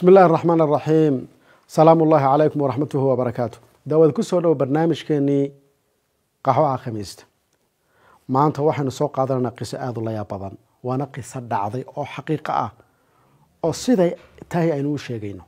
بسم الله الرحمن الرحيم. سلام الله عليكم ورحمته وبركاته. داود كسو دو برنامج كيني قهوة خميست. ما أنت واحد نسوق قادرنا قصة آذ الله يا بدن وانا قصة دعضي أو حقيقة أو صدق تاي أنو شيء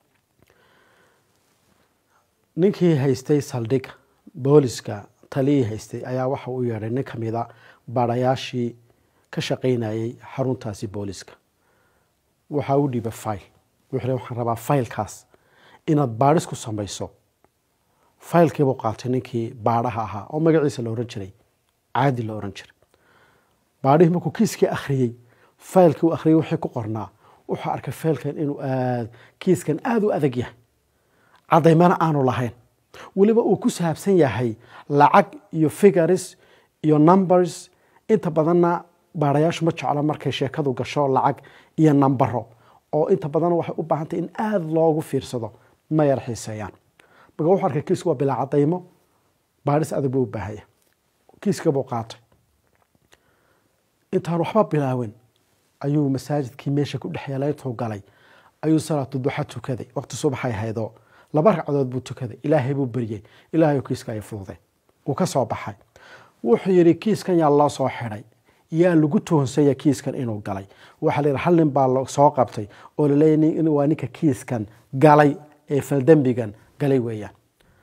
نكى هيستي سالدك بوليسكا تلي هيستي أيا واحد ويا نك ميدا براياشي كشقينا أي حرون تاسي بوليسكا وحاودي بفايل وحنا ربا فايل كاس إن بارس كو سميسو فايل كي بقاتني كي بارها أو مجلس الأورنجري عادي الأورنجري بعده مكو كيس كي أخري فايل كي أخري وحكو قرنا وحرك فايل كان إنه كيس كان آذو أذجيه عضي ما أنا لهين واللي بقى وكسها بسنية هي لعق يو فيجرز يو نمبرز أنت بدنا بارياش متش على مركز شيكادو قشور لعق يو نمبره oo inta badan waxay u baahan tahay in aad loogu fiirsado ma yar xiiseeyaan baga waxa arkay kiisku waa bilaa cadaymo baaris adag buu baahay kiiska buu qaatay inta waxba bilaawin ayuu masaajidkii meesha ku dhaxyeelay tuu galay ayuu salaatu duha tukaday waqti subaxay haydo laba ragcadood buu tukaday ilaahay buu bariyay ilaahay kiiska ay fuuday uu ka soo baxay wuxuu yiri kiiskan yaa Allah soo xiray yaa lagu toonsay kiiskan inuu galay waxa la hal nin baa loo soo qabtay oo la leeyahay in waa ninka kiiskan galay ee faldambigan galay weeyaan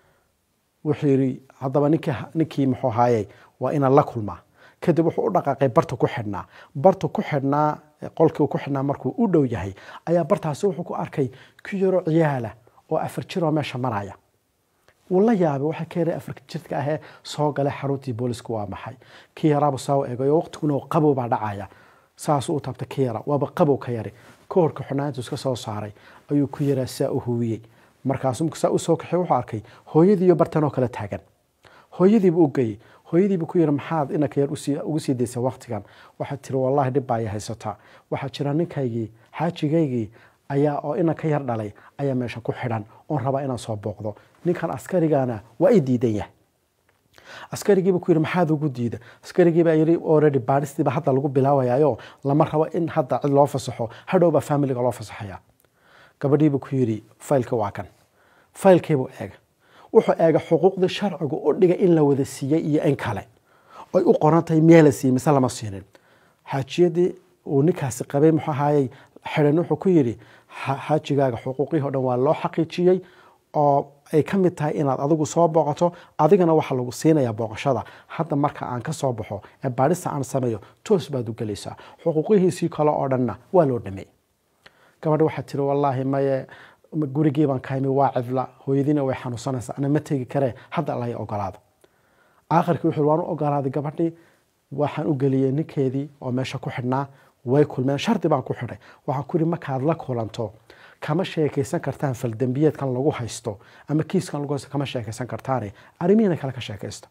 wuxuu yiri hadaba ninkii muxuu haayay waa in la kulma kadib wuxuu u dhaqaaqay barta ku xidhnaa qolkii ku xidhnaa markuu u dhow yahay ayaa bartaas wuxuu ku arkay kiyaro ciyaala oo afar jiro meesha maraya والله يا أبي واحد كير أفريقيا جت كأهه صاق على حروتي بوليس كوامحي كيرا بصاو إيجا وقت كنا قبوا بعد عايا ساسو تبت كيرا وبقبوا كيري كورك حنات وسكسو صاري أيو كيرا ساو هوي مركزهم كساو سوق حيو حاركي هو يدي يبرتنو كلا تاجن هو يدي بوجي هو يدي بكير محاض إنك كير أوسي ديس وقت كان واحد ترى والله دبايا هيستا واحد شرانك هيجي حاجي جيجي ayaa oo ina ka yar dhalay ayaa meesha ku xidhan oo raba inaan soo booqdo ninkan askarigaana waa ay diidan yahay askarigiiba ku yiri maxaad ugu diiday askarigiiba yiri already baaristiiba hadda lagu bilaawayo lama rabo in hadda cid loo fasaxo hadhowba family-ga loo fasaxaya gabadhiiba ku yiri faylka waa kan faylkeebu eeg wuxuu eega xuquuqda sharciga oo dhiga in la wada siiyay iyo in kale ay u qorantay meel la siiyay misal lama siinin xaajiyadii uu ninkaasi qabay muxuu ahaayay xireen wuxuu ku yiri xaajigaaga xuquuqii oo dhan waa loo xaqiijiyay oo ay ka mid tahay inaad adigu soo booqato adigana waxa lagu siinayaa booqashada hadda marka aan ka soo baxo ee baarista aan sameeyo toos baad u galaysaa xuquuqihiisii kale oo dhanna waa loo dhamay gabadha waxa tiri wallahi maye gurigii baan ka imi waa cidla hooyadiina way xanuunsanaysaa ana ma tagi kare hadda la ogolaado aakhirkii wuxuu waan u ogolaaday gabadhii waxaan u galiyay ninkeedii oo meesha ku xidhnaa way kulmeen shardi baan ku xidhay waxa ku yiri markaad la kulanto kama sheekaysan kartaan faldambiyeedkan lagu haysto ama kiiskan lagu haysto kama sheekaysan kartaan arrimiina kala ka sheekaysta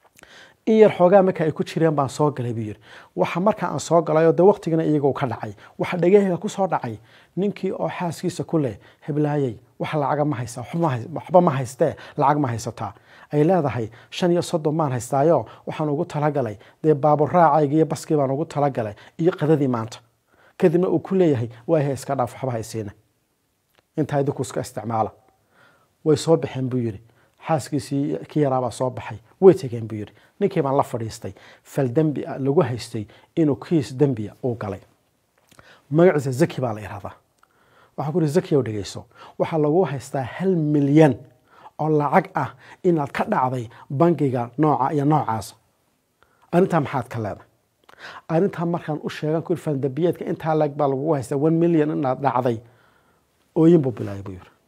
iyar xoogaa marka ay ku jireen baan soo galay biyir waxa marka aan soo galayo de waqtigana iyagu ka dhacay waxa dhagayga ku soo dhacay ninkii oo xaaskiisa ku leh heblaayay wax lacag ma haysta waxba ma haystee lacag ma haysataa ay leedahay 35 maan haystaayo waxaan ugu talagalay de baabur raacayga iyo baskii baan ugu talagalay iyo qadadii maanta kadibna uu ku leeyahay waa hay iska dhaaf waxba haysiina inta ay dadku iska isticmaala way soo baxeen buu yiri xaaskiisii kiiraaba soo baxay way tageen buu yiri ninkii baan la fadhiistay fal dambi lagu haystay inuu kiis dambi uu galay magaciisa zaki baa la yiraahdaa waxa ku zaki oo dhageyso waxa lagu haystaa 1 milyan oo lacag ah inaad ka dhacday bangiga nooca iyo noocaas arinta maxaad ka leedahay arinta markaan u sheegan ku faldambiyeedka inta lag baa lagu haystaa 1 milyan inaad dhacday oo yimbo bilaay buu yiri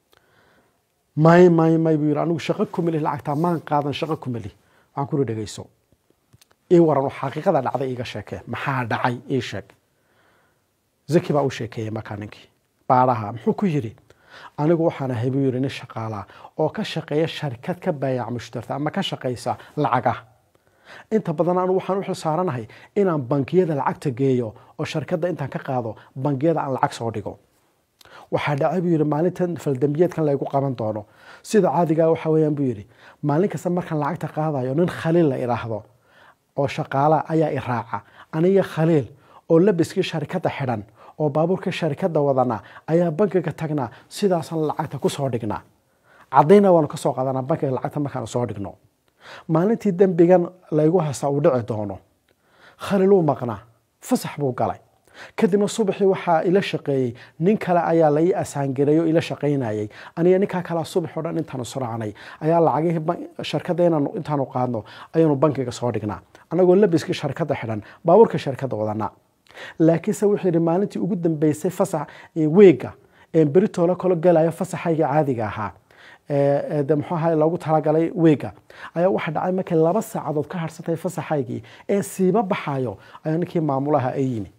may buu yiri anigu shaqo ku mili lacagta maan qaadan shaqo ku mili waxaan ku dhageyso ee waran xaqiiqada dhacday iga sheekay maxaa dhacay ee sheeg zaki baa u sheekay makaninkii baaraha muxuu ku yiri anigu waxaan ahay buu yiri nin shaqaala oo ka shaqeeya shirkad ka baayac mushtarta ama ka shaqeysa lacaga inta badan anu waxaan u xil saaranahay inaan bankiyada lacagta geeyo oo shirkadda intaan ka qaado bankiyada aan lacag soo dhigo waxa dhacay buu yiri maalintan faldambiyeedkan la igu qaban doono sida caadiga waxa weeyaan buu yiri maalin kasta markaan lacagta qaadayo nin khaliil la iraahdo oo shaqaala ayaa i raaca aniga khaliil oo labiskii shirkadda xidhan oo baabuurka sharikada wadana ayaa bankiga tagnaa sidaasan lacagta ku soo dhignaa cadayna waan ka soo qaadanaa bankiga lacagta markaan soo dhigno maalintii dambigan laygu haysta uu dhici doono Khalil uu maqnaa fasax buu galay kadibna subaxii waxaa ila shaqeeyay nin kale ayaa la ii asaangareeyo ila shaqeynayay aniga ninka kala subax oo dhan intaan suraanay ayaa lacagii shirkadda intaan qaadno ayanu bankiga soo dhignaa anagoo labiska shirkadda xidhan baabuurka shirkadda wadana laakiin se wixii maalintii ugu dambeysay fasax weega berito la kala galayo fasaxayga caadiga ahaa muxuu loogu talagalay weega ayaa waxa dhacay markii 2 saacadood ka harsatay fasaxaygii siiba baxayo ayaa ninkii maamulaha ay yimi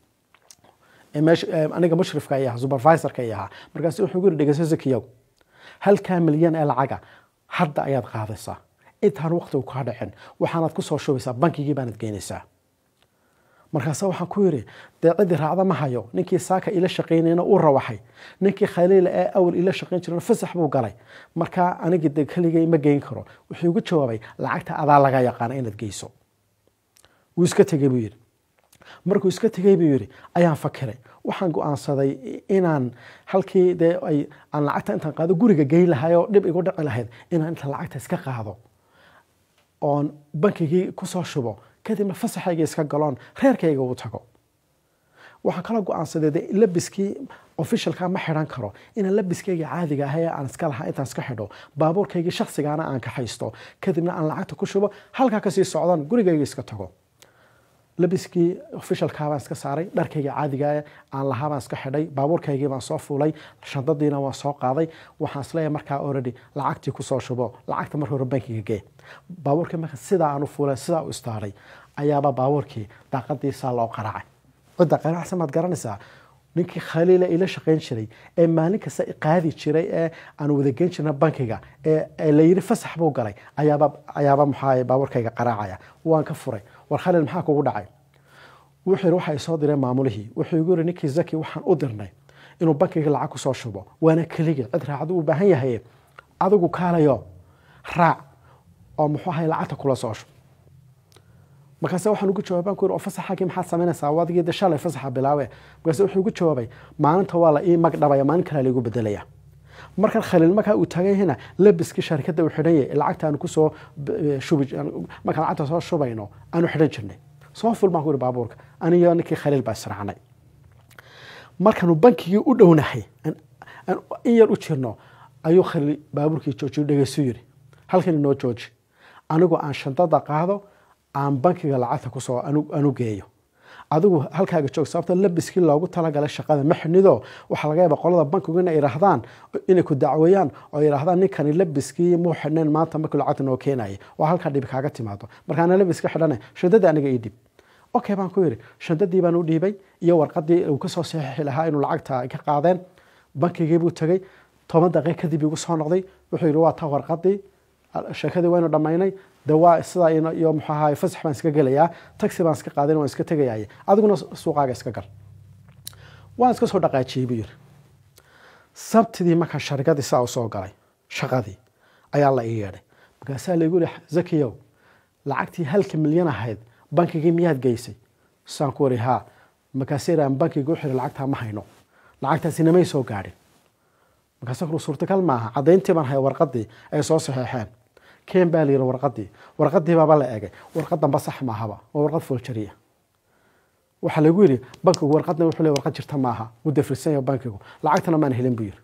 aniga mushrifka ayaa supervisorka ayaa markaas wuxuu ugu dhigay Zakiyow 1 milyan ee lacaga hadda ayaad qaadaysaa intaan waqti ku dhacin waxaanad ku soo shubeysaa bankigii baanad geynaysaa markaas waxaan ku yiri deecadi raacda ma hayo ninkii saaka ila shaqeynayna uu rawaxay ninkii Khalil ee awal ila shaqeyn jiray fasax buu galay marka aniga kaligay ma geyn karo wuxuu ugu jawaabay lacagta adaa laga yaqaan inaad geyso wuu iska tagay buu yiri markuu iska tagay buu yiri ayaan fakiray waxaan go'aansaday inaan halkii aan lacagta intaan qaado guriga geyn lahayo dib igu dhici lahayd inaan inta lacagta iska qaado oon bankigii ku soo shubo kadibna fasaxayga iska galoon reerkayga uu tago waxaan kala go'aansaday labiskii officialka ma xiran karo in labiskayga caadiga ah aan iska lahaa intaan iska xidho baabuurkayga shakhsigaana aan ka haysto kadibna aan lacagta ku shubo halka ka sii socdaan gurigayga iska tago labiskii officialka baan iska saaray dharkayga caadiga aan lahaa baan iska xidhay baabuurkayga baan soo fuulay shandadiina waan soo qaaday waxaan isleeyahay markaa already lacagtii ku soo shubo lacagta markii hore bankiga gee baabuurka marka sida aan u fuulay sida u istaaray ayaaba baabuurkii daaqadiisa loo qaracay cid qaraacsan maad garanaysaa ninkii Khalil ila shaqeyn jiray ee maalin kasta qaadi jiray ee aan wada geyn jirnay bankiga ee la yiri fasax buu galay ayaaba maxay baabuurkayga qaraacaya waan ka furay war Khalil maxaa kugu dhacay wuxuu waxay soo diray maamulihii wuxuu igu yiri ninkii Zaki waxaan u dirnay inuu bankiga lacag ku soo shubo waana kaliya cid raacad u baahan yahay adigu kaalayo raac oo muxuu ahay lacagta kula soo shubo markaas waxaan ugu jawaabay ku oo fasaxaagii maxaad sameynaysaa wadigii dashalay fasaxa bilaawe markaas wuxuu ugu jawaabay maalinta waa la ii magdhabaya maalin kale la igu bedelaya marka Khalil marka uu tagay hina labiskii shirkadda uu xidhay lacagta aan ku soo shubi marka lacagta soo shubayno aanu xidhan jirnay soo fulmaan ku baabuurka aniyo ninkii Khalil baa israacnay markaanu bankigii u dhownahay aan yar u jirno ayuu Khalil baabuurkii joojiyo dhageyso yiri halkan inoo jooji anigu aan shantada qaado aan bankiga lacagta ku soo anu geeyo adigu halkaaga joog sababta labiskii loogu talagalay shaqada maxnido waxa laga yaabaa qolada bankigu inay iraahdaan inay ku dacwayaan oo iraahdaan ninkani labiskii muu xidhneen maanta markii lacagta noo keenayay waa halka dhib kaaga timaado marka aan labiska xidhanay shadada aniga ii dib okay baan ku yiri shadadii baan u dhiibay iyo warqadii uu ka soo saxiixi lahaa inuu lacagta ka qaadeen bankigii buu tagay 10 daqiiqo kadib igu soo noqday wuxuu yiri waa taa warqadii shakadii waynu dhamaynay dawaa sida iyo muxuu ahaay fasax baan iska galayaa taxi baan iska qaadan waan iska tagayay adiguna suuqaaga iska gal waan iska soo dhaqaajiyay bir sabtidii marka shirkadii saa soo galay shaqadii ayaa la ii yeeray markaas la igu leeyahay Zakiyow lacagtii 1 milyan ahayd bankigii miyaad geysay saan ku wariha markaas aan bankiga u xiray lacagta ma hayno lacagtaasi namay soo gaadhin markaas suurtagal maaha cadayntii baan hay warqadii ay soo saxeexeen كين بالي ورقدي بابا لا اجي ورقد بصح ما هبا ورقد فولشريه waxa lagu yiri bankigu warqadna wuxuu leeyahay warqad jirta maaha u dafirsan bankigu lacagtana ma helin biir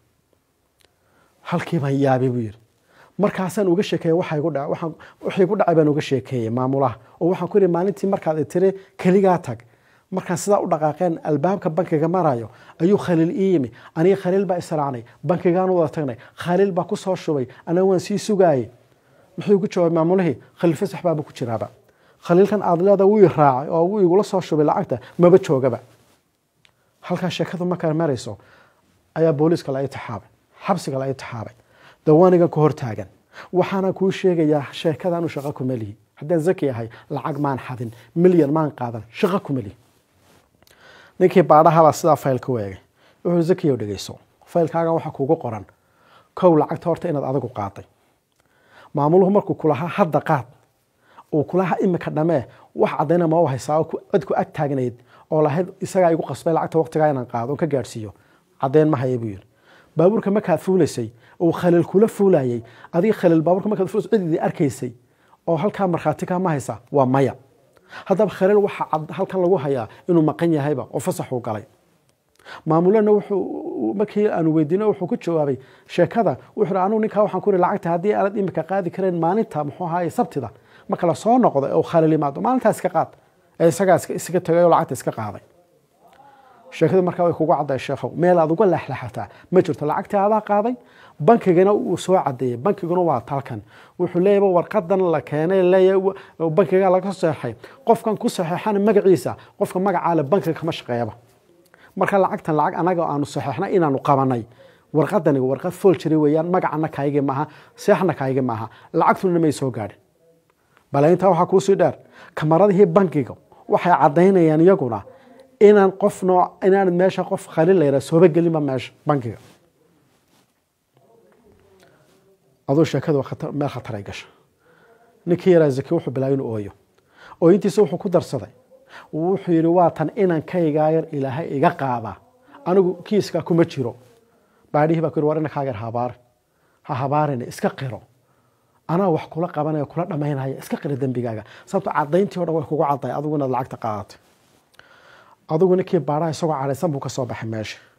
halkii baan yaabay biir markaasaan uga sheekeeyay waxa igu dhacay baan uga sheekeeyay maamulaha oo waxaan ku yiri maalintii markaad tiri kaliya tag markaan sida u dhaqaaqeen albaabka bankiga marayo ayuu Khalil iimi aniga Khalil baa israacnay bankigaan wada tagnay Khalil baa ku soo shubay ana waan sii sugaayay muxuu ugu jawaabay maamulihii Khalil fasax baa ku jiraaba Khalil kan aadlada wuu raacay oo wuu igula soo shubay lacagta maba joogaba halka sheekadu ma kala marayso ayaa booliiska la taxaabay xabsiga la taxaabay dawaaniga ku hortaagan waxaana ku sheegayaa sheekadan u shaqo ku mali haddii Zaki yahay lacag maan xadin milyan maan qaadan shaqo ku mali ninkii baadhaha sida faylka weegay wuxuu Zaki u dhageyso faylkaaga waxa kuugu qoran kow lacagta horta inaad adigu qaaday maamuluhu markuu kulaha hadda qaad oo kulaha imika dhamee wax cadayna ma haysaa cid ku ag taagnayd oo lahayd isagaa igu qasbay lacagta waqtigaa inaan qaado oo ka gaadhsiiyo caddeyn ma haya buu yidhi baabuurka markaad fuulaysay oo khalal kula fuulayay adiga khalal baabuurka markaad fuulaysay cididii arkaysay oo halkaa markhaati kaa ma haysa waa maya haddaba khalal waxa halkan lagu hayaa inuu maqan yahayba oo fasax uu galay maamulana wuxuu markii aanu weydiinay wuxuu ku jawaabay sheekada wuxuu anigu ninkaa waxaan ku iri lacagta haddii aanad imika qaadi kareen maalinta muxuu ahaayey sabtida marka la soo noqdo oo khalal yimaado maalintaas iska qaad ee isagaa iska tagay oo lacagta iska qaaday sheekadu markaa way kugu cadday sheekhow meel aad uga leexleexataa ma jirto lacagtii adaa qaaday bankigana uu soo cadeeyey bankiguna waa talkan wuxuu leeyahay warqadan la keenay leeyahay bankiga laga saxeexay qofkan ku saxeexana magaciisa qofka magaca leh bankiga kama shaqeeyaba marka lacagtan lacag anaga aanu saxeexna inaanu qabanay warqadani warqad forgery weeyaan magacana kayga maaha saxna kayga maaha lacagtuna ma soo gaadhin balaynta waxa ku sii dheer kamaradii bankiga waxay cadeynayaan iyaguna inaan inaan meesha qof khalil leeyahay soo gelin meesha bankiga adoo sheekadu meel khatar ay gasho ninkii yaraa zaki wuxuu bilaabay inuu ooyo oo intiisa wuxuu ku darsaday wuxuu yiri waa tan inaan kayga yar ilaahay iga qaada anigu kiiska kuma jiro baadhihi baa ku yiri warina kaaga habaarin iska qiro ana wax kula qabanaya kula dhameynaya iska qiro dambigaaga sababtoo cadayntii hore way kugu caday adiguna lacagta qaadatay adiguna kii baadhaa isagoo careysan buu ka soo baxay meesha